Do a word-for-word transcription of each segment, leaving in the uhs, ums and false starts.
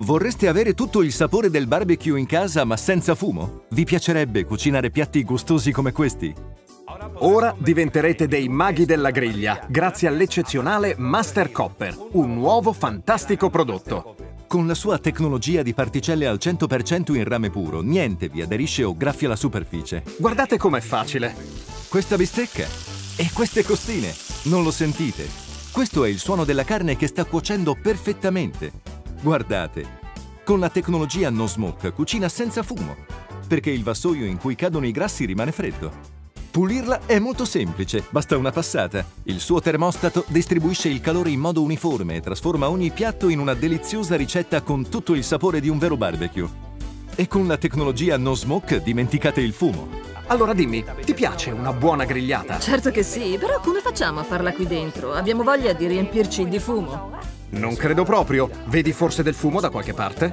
Vorreste avere tutto il sapore del barbecue in casa ma senza fumo? Vi piacerebbe cucinare piatti gustosi come questi? Ora diventerete dei maghi della griglia grazie all'eccezionale Master Copper, un nuovo fantastico prodotto. Con la sua tecnologia di particelle al cento per cento in rame puro, niente vi aderisce o graffia la superficie. Guardate com'è facile. Questa bistecca e queste costine, non lo sentite? Questo è il suono della carne che sta cuocendo perfettamente. Guardate, con la tecnologia No Smoke cucina senza fumo, perché il vassoio in cui cadono i grassi rimane freddo. Pulirla è molto semplice, basta una passata. Il suo termostato distribuisce il calore in modo uniforme e trasforma ogni piatto in una deliziosa ricetta con tutto il sapore di un vero barbecue. E con la tecnologia No Smoke dimenticate il fumo. Allora dimmi, ti piace una buona grigliata? Certo che sì, però come facciamo a farla qui dentro? Abbiamo voglia di riempirci di fumo. Non credo proprio. Vedi forse del fumo da qualche parte?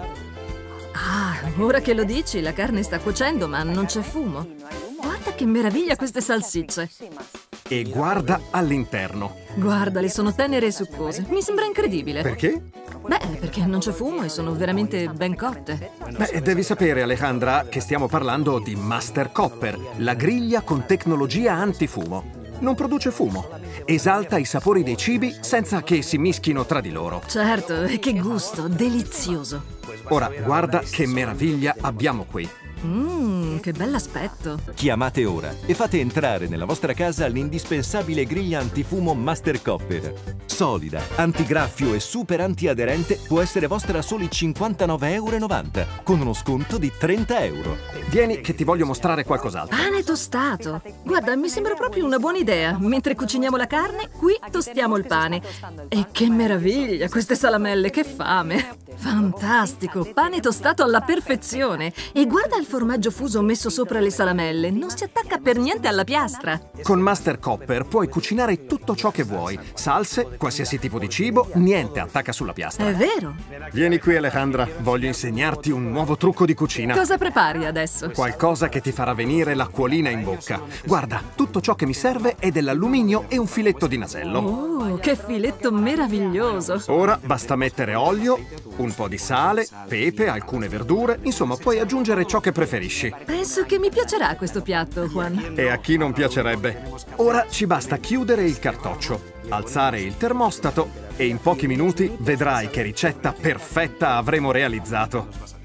Ah, ora che lo dici, la carne sta cuocendo, ma non c'è fumo. Guarda che meraviglia queste salsicce. E guarda all'interno. Guardale, sono tenere e succose. Mi sembra incredibile. Perché? Beh, perché non c'è fumo e sono veramente ben cotte. Beh, devi sapere, Alejandra, che stiamo parlando di Master Copper, la griglia con tecnologia antifumo. Non produce fumo. Esalta i sapori dei cibi senza che si mischino tra di loro. Certo, e che gusto, delizioso. Ora, guarda che meraviglia abbiamo qui. Mmm, che bell'aspetto. Chiamate ora e fate entrare nella vostra casa l'indispensabile griglia antifumo Master Copper. Solida, antigraffio e super antiaderente può essere vostra a soli cinquantanove e novanta euro, con uno sconto di trenta euro. Vieni che ti voglio mostrare qualcos'altro. Pane tostato. Guarda, mi sembra proprio una buona idea. Mentre cuciniamo la carne, qui tostiamo il pane. E che meraviglia, queste salamelle, che fame. Fantastico, pane tostato alla perfezione. E guarda il formaggio fuso messo sopra le salamelle, non si attacca per niente alla piastra. Con Master Copper puoi cucinare tutto ciò che vuoi. Salse, qualsiasi tipo di cibo, niente attacca sulla piastra. È vero. Vieni qui, Alejandra, voglio insegnarti un nuovo trucco di cucina. Cosa prepari adesso? Qualcosa che ti farà venire l'acquolina in bocca. Guarda, tutto ciò che mi serve è dell'alluminio e un filetto di nasello. Oh, che filetto meraviglioso. Ora basta mettere olio, un po' di sale, pepe, alcune verdure, insomma puoi aggiungere ciò che preferisci. Penso che mi piacerà questo piatto, Juan. E a chi non piacerebbe? Ora ci basta chiudere il cartoccio, alzare il termostato e in pochi minuti vedrai che ricetta perfetta avremo realizzato.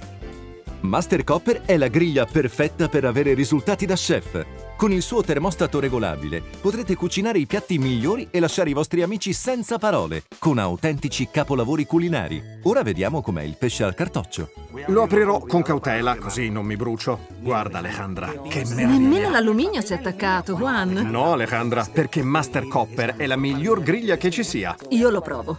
Master Copper è la griglia perfetta per avere risultati da chef. Con il suo termostato regolabile potrete cucinare i piatti migliori e lasciare i vostri amici senza parole, con autentici capolavori culinari. Ora vediamo com'è il pesce al cartoccio. Lo aprirò con cautela, così non mi brucio. Guarda, Alejandra, che meraviglia. Nemmeno l'alluminio si è attaccato, Juan. No, Alejandra, perché Master Copper è la miglior griglia che ci sia. Io lo provo.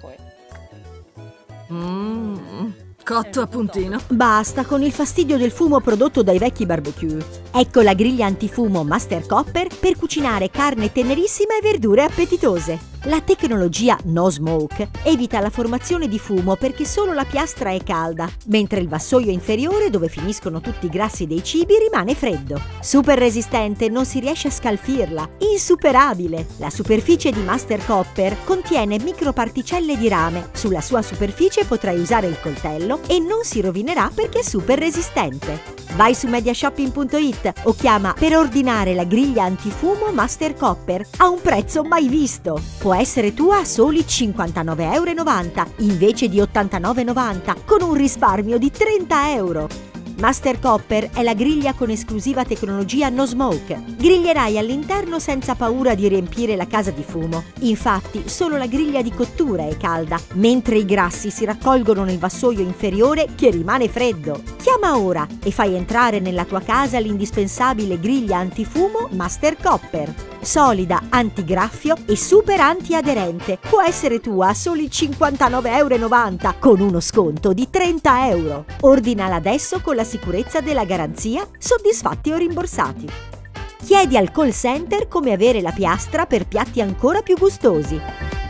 Mmm... Cotto a puntino. Basta con il fastidio del fumo prodotto dai vecchi barbecue. Ecco la griglia antifumo Master Copper per cucinare carne tenerissima e verdure appetitose. La tecnologia No Smoke evita la formazione di fumo perché solo la piastra è calda, mentre il vassoio inferiore, dove finiscono tutti i grassi dei cibi, rimane freddo. Super resistente, non si riesce a scalfirla. Insuperabile! La superficie di Master Copper contiene microparticelle di rame. Sulla sua superficie potrai usare il coltello e non si rovinerà perché è super resistente. Vai su mediashopping punto it o chiama per ordinare la griglia antifumo Master Copper a un prezzo mai visto. Può essere tua a soli cinquantanove e novanta euro invece di ottantanove e novanta, con un risparmio di trenta euro. Master Copper è la griglia con esclusiva tecnologia No Smoke. Griglierai all'interno senza paura di riempire la casa di fumo. Infatti, solo la griglia di cottura è calda, mentre i grassi si raccolgono nel vassoio inferiore che rimane freddo. Chiama ora e fai entrare nella tua casa l'indispensabile griglia antifumo Master Copper. Solida, antigraffio e super antiaderente. Può essere tua a soli cinquantanove e novanta euro con uno sconto di trenta euro. Ordinala adesso con la sicurezza della garanzia, soddisfatti o rimborsati. Chiedi al call center come avere la piastra per piatti ancora più gustosi.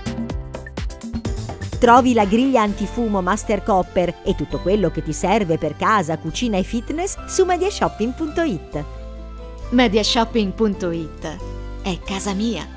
Trovi la griglia antifumo Master Copper e tutto quello che ti serve per casa, cucina e fitness su mediashopping punto it. mediashopping punto it è casa mia.